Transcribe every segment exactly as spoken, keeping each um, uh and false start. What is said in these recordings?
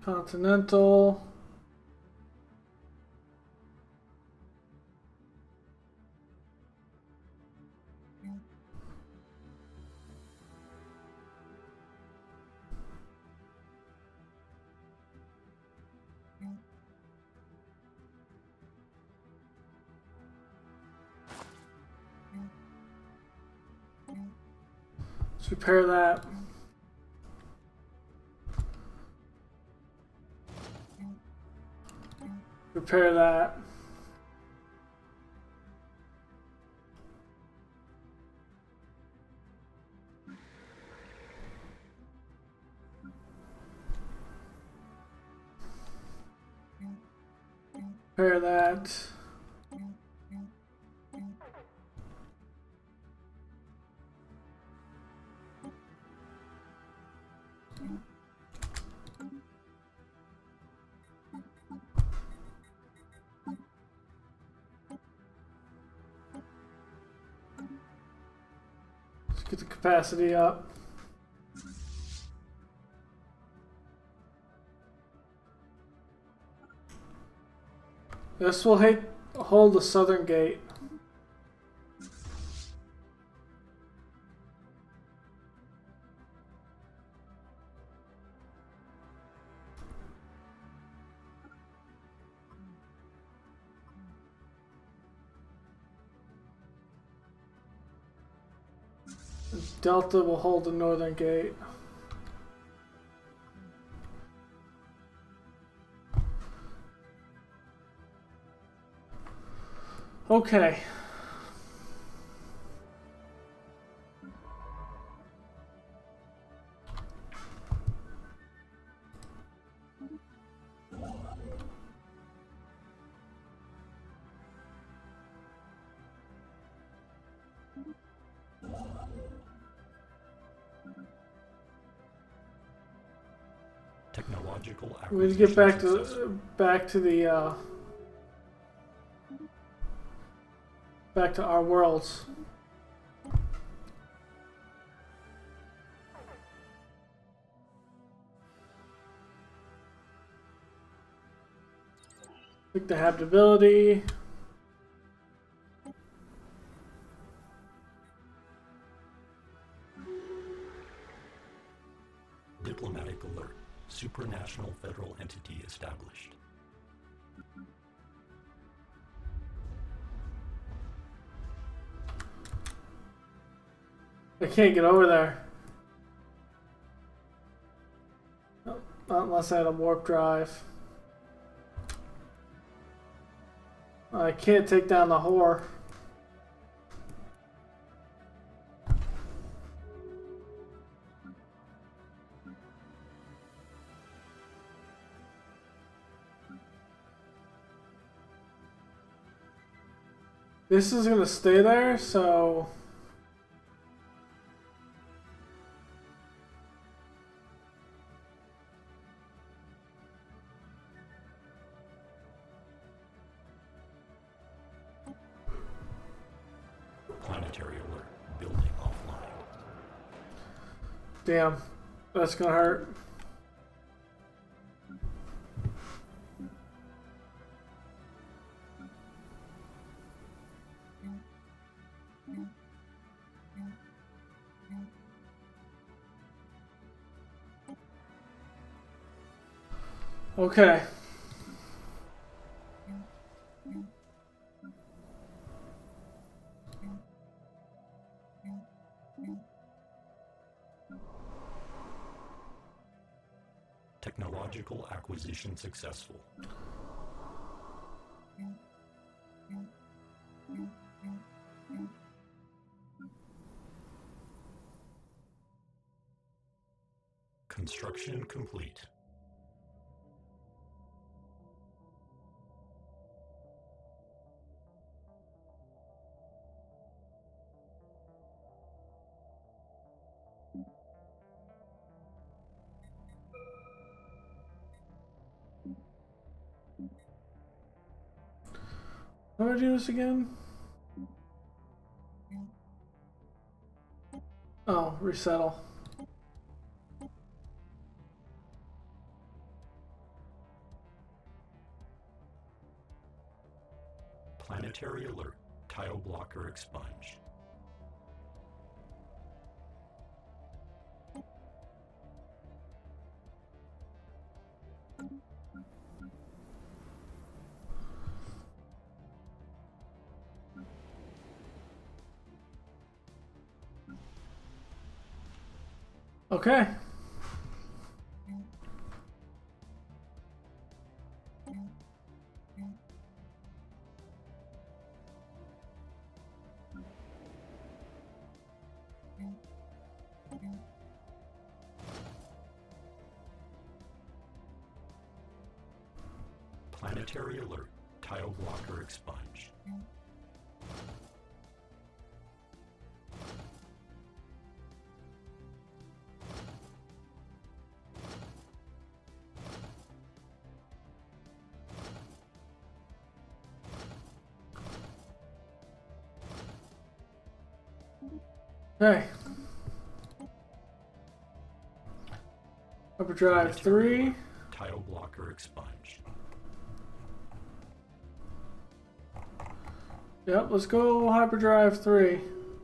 Continental. Let's repair that. Repair that. Repair that. Let's get the capacity up. This will hate, hold the southern gate. Delta will hold the northern gate. Okay. Technological We need to get back to back to the uh, back to our worlds. Pick the habitability. Diplomatic alert. Supranational federal entity established. I can't get over there. Not unless I had a warp drive. I can't take down the whore. This is gonna stay there, so Planetary alert. Building offline. damn, that's gonna hurt. Okay. Technological acquisition successful. Construction complete. How do I do this again? Oh, resettle. Planetary alert. Tile blocker expunged. Okay. Planetary alert. Tile blocker expunged. Okay. Hyperdrive three. Tile blocker expunged. Yep, let's go hyperdrive three.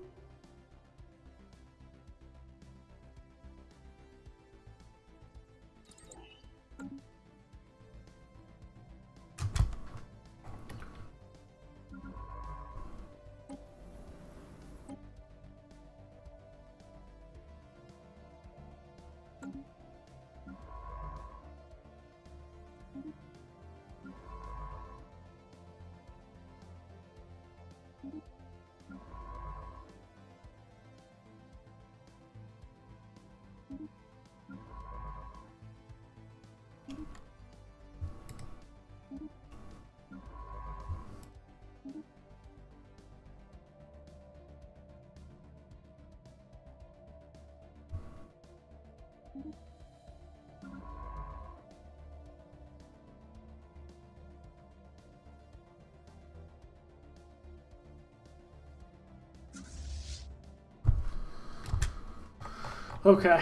Okay.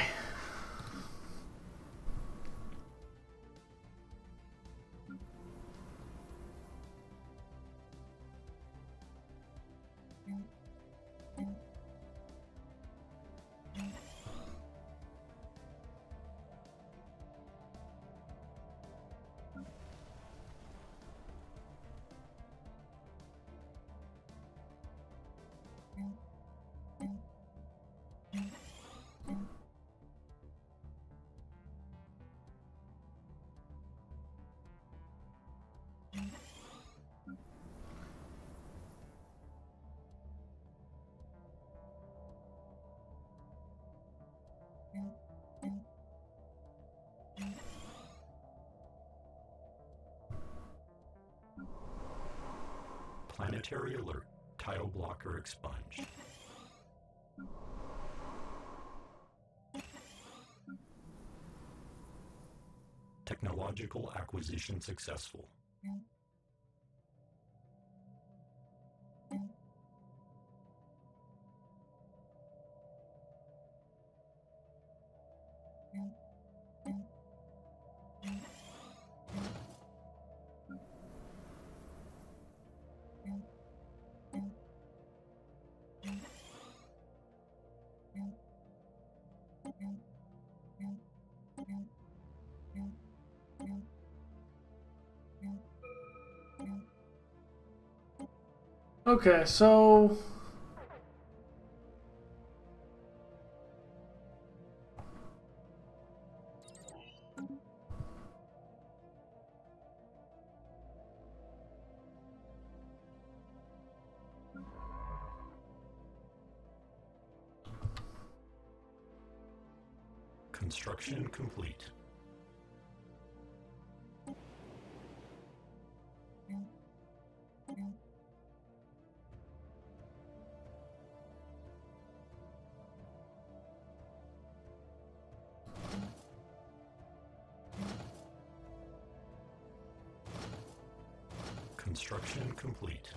Planetary alert. Tile blocker expunged. Technological acquisition successful. Okay, so Construction complete. Construction complete.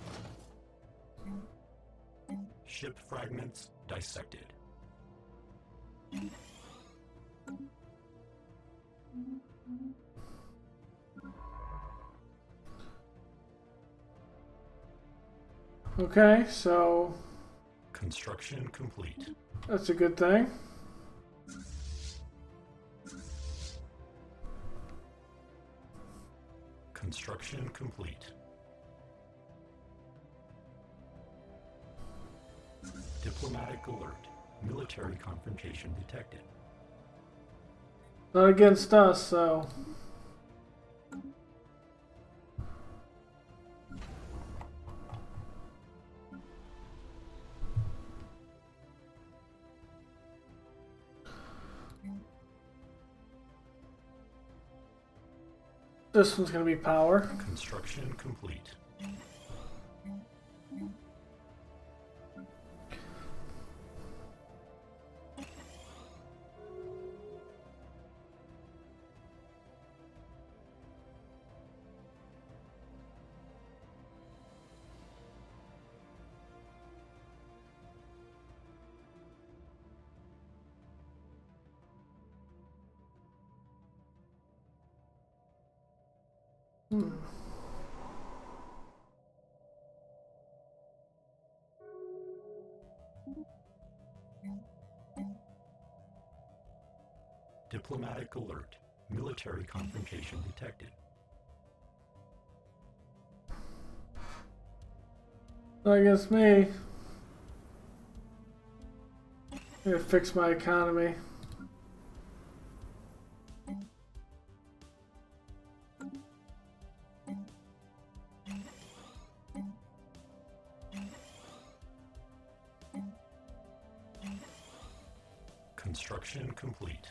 Ship fragments dissected. Okay, so Construction complete. that's a good thing. Construction complete. Diplomatic alert. Military confrontation detected. Not against us, so. This one's gonna be power. Construction complete. Hmm. Diplomatic alert. Military confrontation detected. Not against me. I'm gonna fix my economy. Construction complete.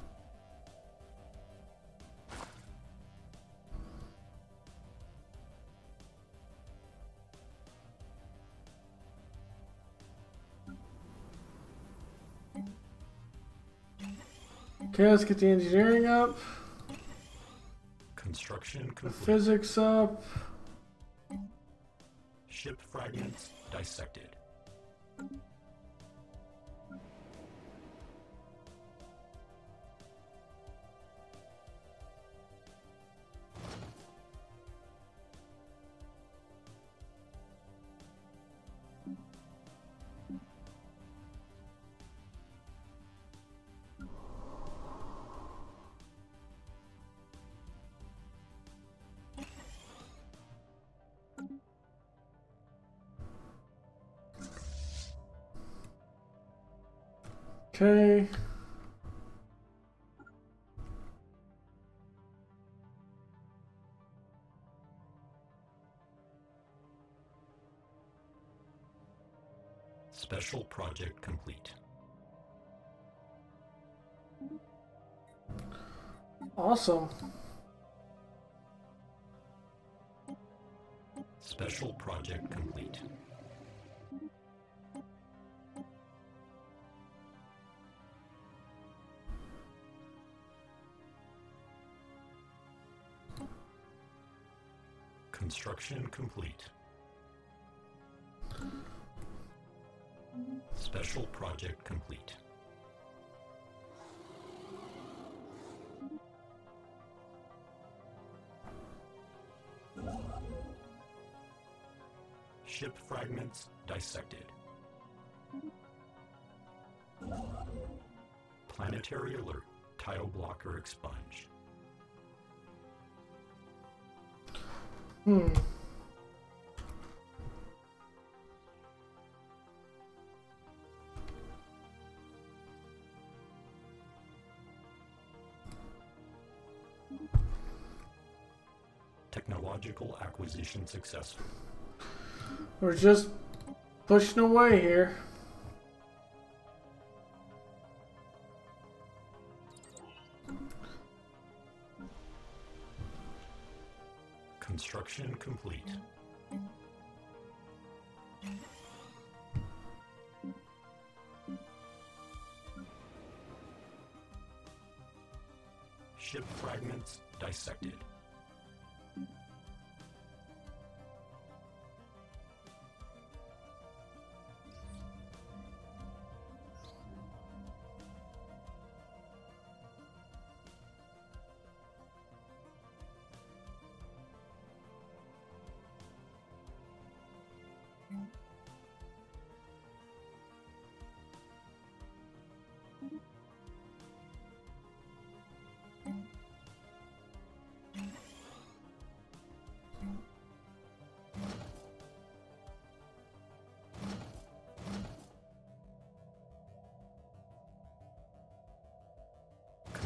Okay, let's get the engineering up. Construction The complete. physics up. Ship fragments dissected. Okay. Special project complete. Awesome. Special project complete. Construction complete. Special project complete. Ship fragments dissected. Planetary alert. Tile blocker expunged. Hmm. Technological acquisition successful. We're just pushing away here. Construction complete. Ship fragments dissected.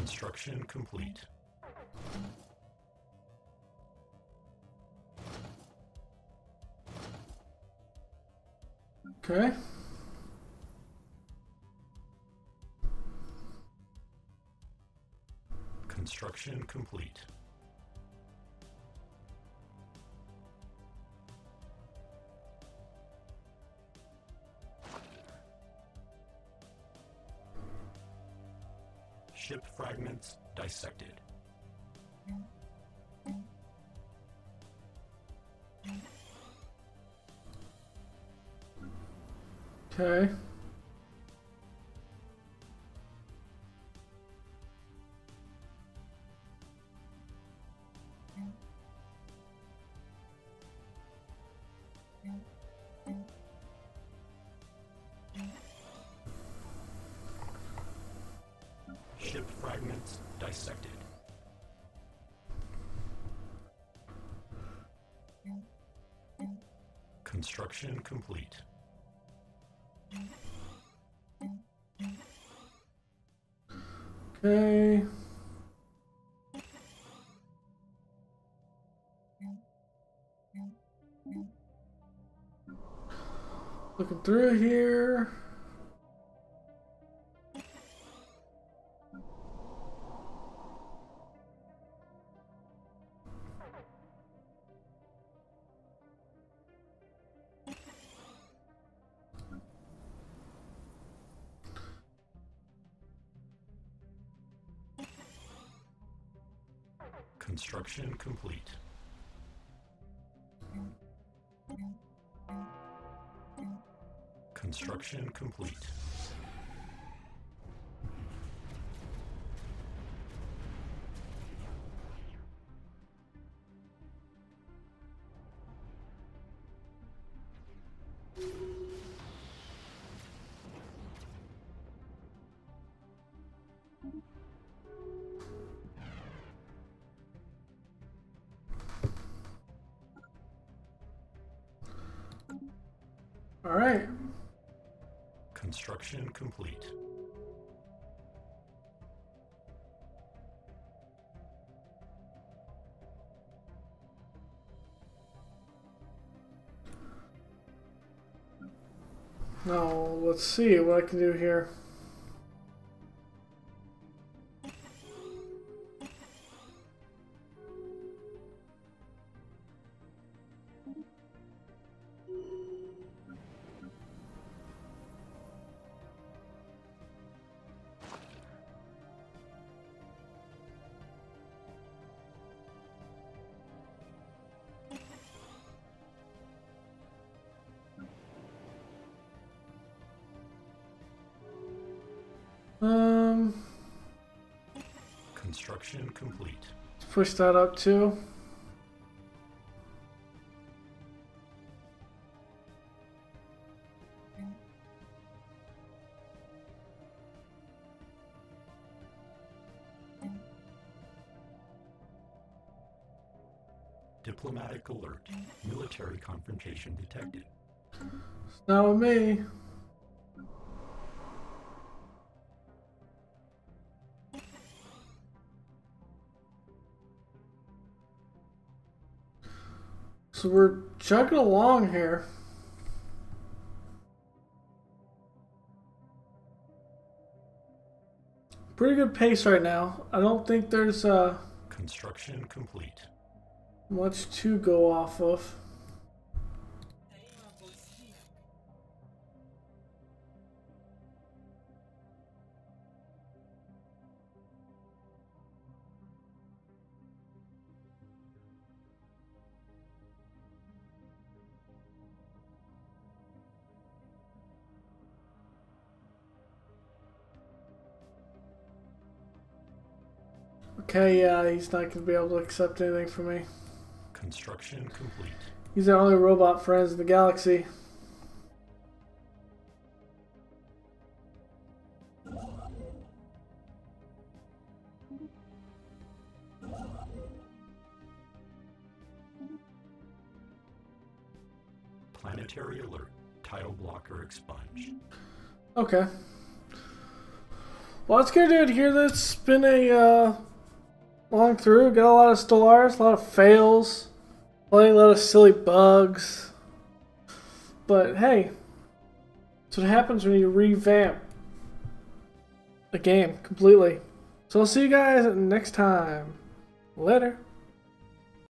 Construction complete. Okay. Construction complete. Ship fragments dissected. Okay. Ship fragments dissected. Construction complete. Okay. Looking through here. Construction complete. Construction complete. All right. Construction complete. Now, let's see what I can do here. Um, Construction complete. let's push that up too. Diplomatic alert. Military confrontation detected. It's not with me. So we're chugging along here. Pretty good pace right now. I don't think there's uh, Construction complete. much to go off of. Okay, yeah, he's not going to be able to accept anything from me. Construction complete. He's our only robot friends in the galaxy. Planetary alert. Tile blocker expunged. Okay. Well, that's gonna do it here. That's been a uh, long through. Got a lot of Stellaris, a lot of fails, playing a lot of silly bugs. But hey, that's what happens when you revamp a game completely. So I'll see you guys next time. Later.